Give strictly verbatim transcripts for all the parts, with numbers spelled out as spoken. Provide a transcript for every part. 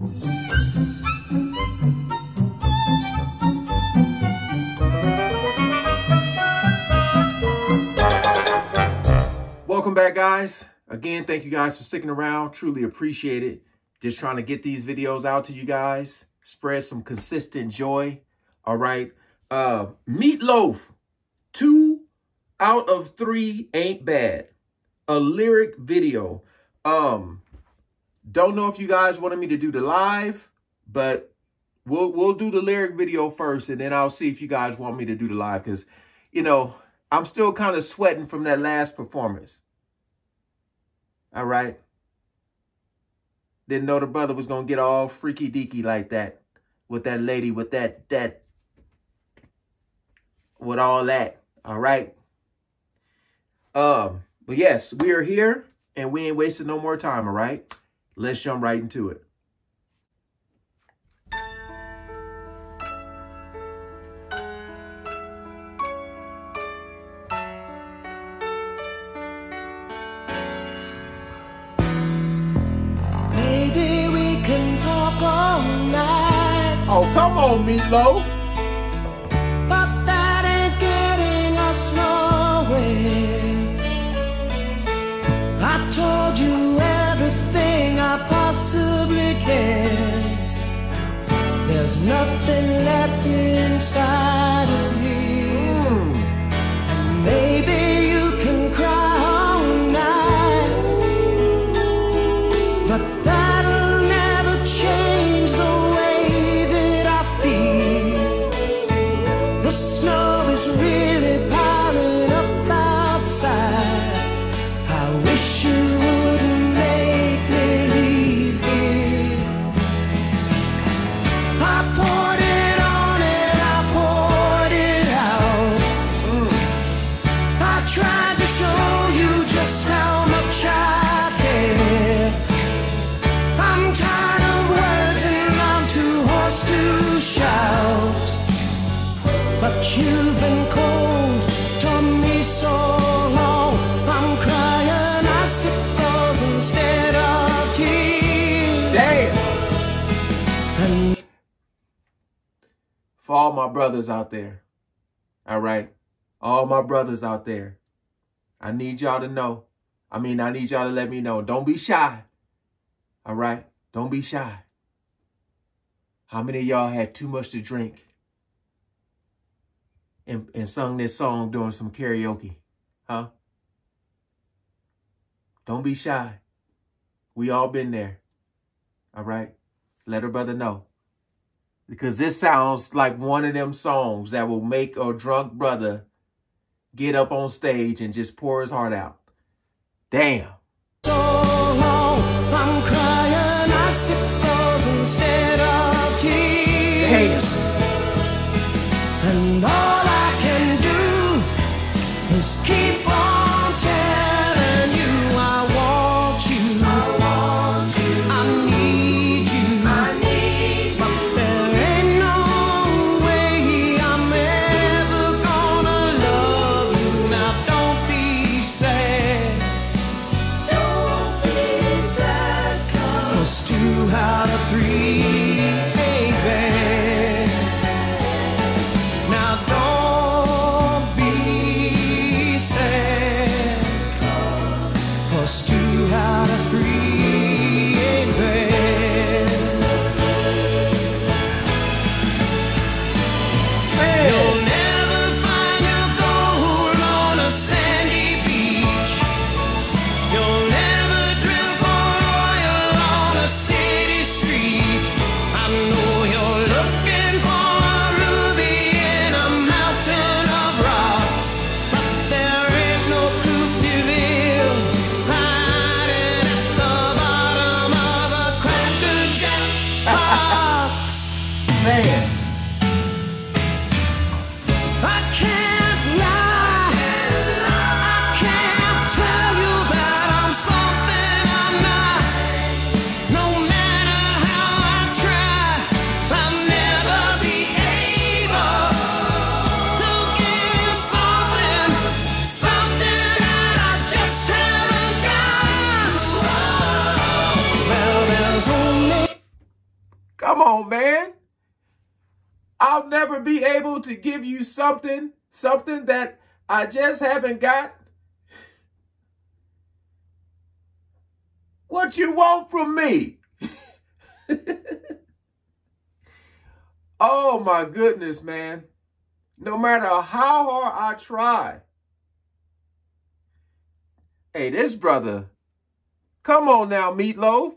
Welcome back, guys. Again, thank you guys for sticking around. Truly appreciate it. Just trying to get these videos out to you guys. Spread some consistent joy. All right. Uh, Meatloaf. Two out of three ain't bad. A lyric video. Um, don't know if you guys wanted me to do the live, but we'll we'll do the lyric video first, and then I'll see if you guys want me to do the live, because, you know, I'm still kind of sweating from that last performance. All right. Didn't know the brother was going to get all freaky deaky like that with that lady, with that, that, with all that. All right. Um, but yes, we are here and we ain't wasting no more time. All right. Let's jump right into it. Oh, come on, Meatloaf. But that ain't getting us nowhere. I told you everything I possibly can. There's nothing left inside of you. Mm. And maybe you can cry all night, but that'll never change the you've been cold to me so long. I'm crying icicles instead of tears. Damn. And for all my brothers out there, all right, all my brothers out there, I need y'all to know. I mean, I need y'all to let me know. Don't be shy. All right, don't be shy. How many of y'all had too much to drink And, and sung this song during some karaoke, huh? Don't be shy. We all been there, all right? Let a brother know. Because this sounds like one of them songs that will make a drunk brother get up on stage and just pour his heart out. Damn. So long, I'm crying icicles instead of tears. Damn. And all just keep on telling you I want you, I want you, I need you, I need you. But there ain't no way I'm ever gonna love you. Now don't be sad, don't be sad, 'cause two out of three ain't bad. Now don't two out of three ain't bad. Hey. You'll never find your gold on a sandy beach. You'll never drill for oil on a city street. I know you're looking for a ruby in a mountain of rocks, but there ain't no Coupe de Ville man. I can't lie, I can't tell you that I'm something I'm not. No matter how I try, I'll never be able to give something, something that I just haven't got. Well, there's only Come on, man. I'll never be able to give you something, something that I just haven't got. What you want from me? Oh my goodness, man. No matter how hard I try. Hey, this brother. Come on now, Meatloaf.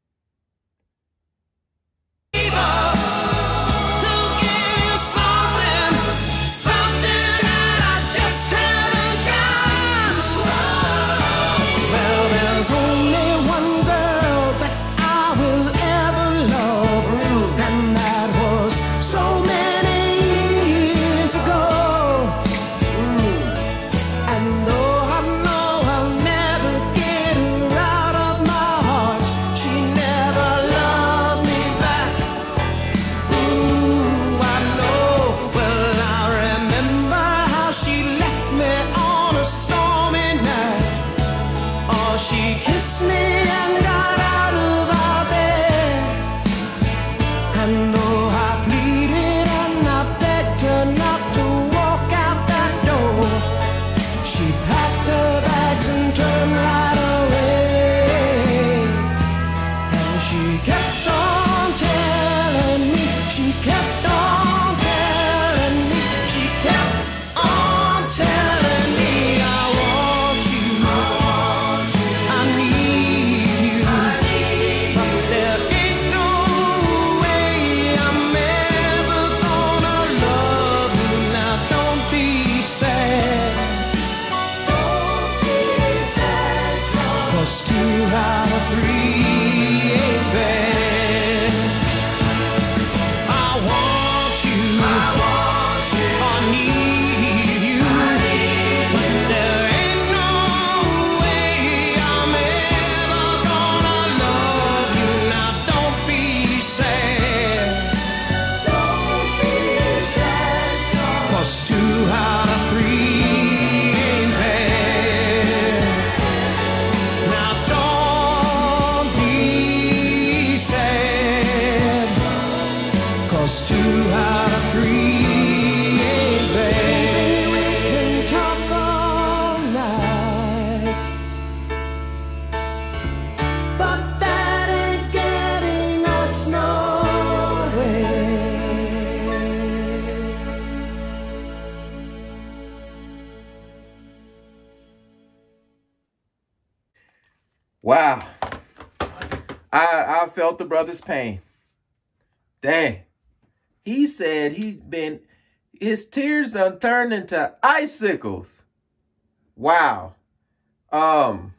Wow. I I felt the brother's pain. Dang. He said he'd been, his tears done turned into icicles. Wow. Um.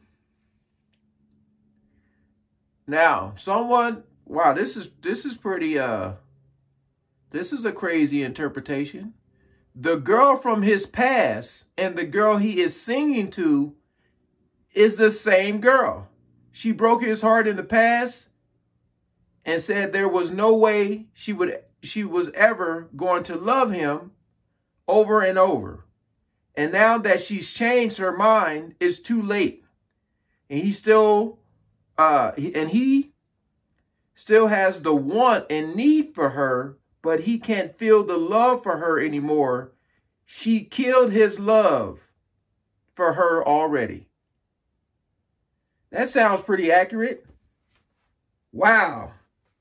Now, someone, wow, this is, this is pretty, uh, this is a crazy interpretation. The girl from his past and the girl he is singing to is the same girl. She broke his heart in the past and said there was no way she would she was ever going to love him over and over. And now that she's changed her mind, it's too late. And he still uh he, and he still has the want and need for her, but he can't feel the love for her anymore. She killed his love for her already. That sounds pretty accurate. Wow.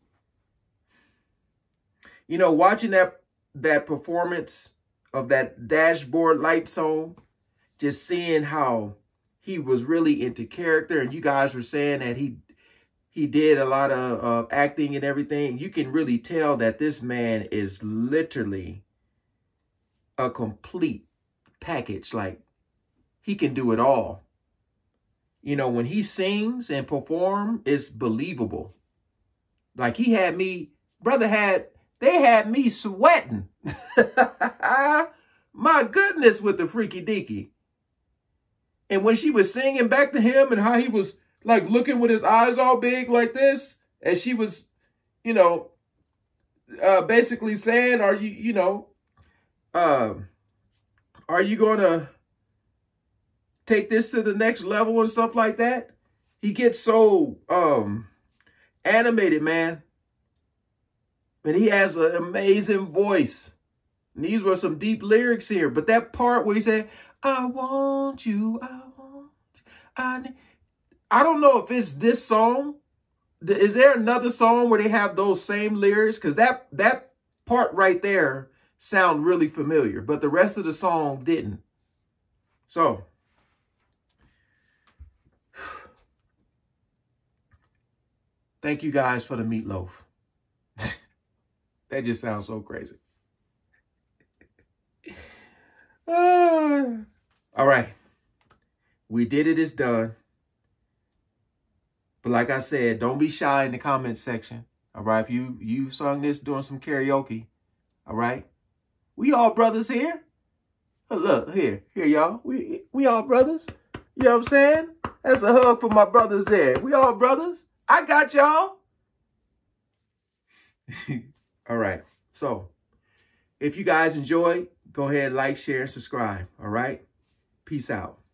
You know, watching that that performance of that Dashboard Light song, just seeing how he was really into character, and you guys were saying that he he did a lot of uh, acting and everything. You can really tell that this man is literally a complete package. Like, he can do it all. You know, when he sings and perform, it's believable. Like, he had me, brother had, they had me sweating. My goodness, with the freaky deaky. And when she was singing back to him and how he was like looking with his eyes all big like this, and she was, you know, uh, basically saying, are you, you know, uh, are you going to take this to the next level and stuff like that? He gets so um, animated, man. And he has an amazing voice. And these were some deep lyrics here. But that part where he said, I want you, I want you, I need... I don't know if it's this song. Is there another song where they have those same lyrics? Because that, that part right there sound really familiar. But the rest of the song didn't. So, thank you guys for the meatloaf. That just sounds so crazy. uh, all right. We did it. It's done. But like I said, don't be shy in the comment section. All right. If you, you sung this doing some karaoke. All right. We all brothers here. Look, here, here, y'all. We, we all brothers. You know what I'm saying? That's a hug for my brothers there. We all brothers. I got y'all. All right. So, if you guys enjoyed, go ahead, like, share, and subscribe. All right? Peace out.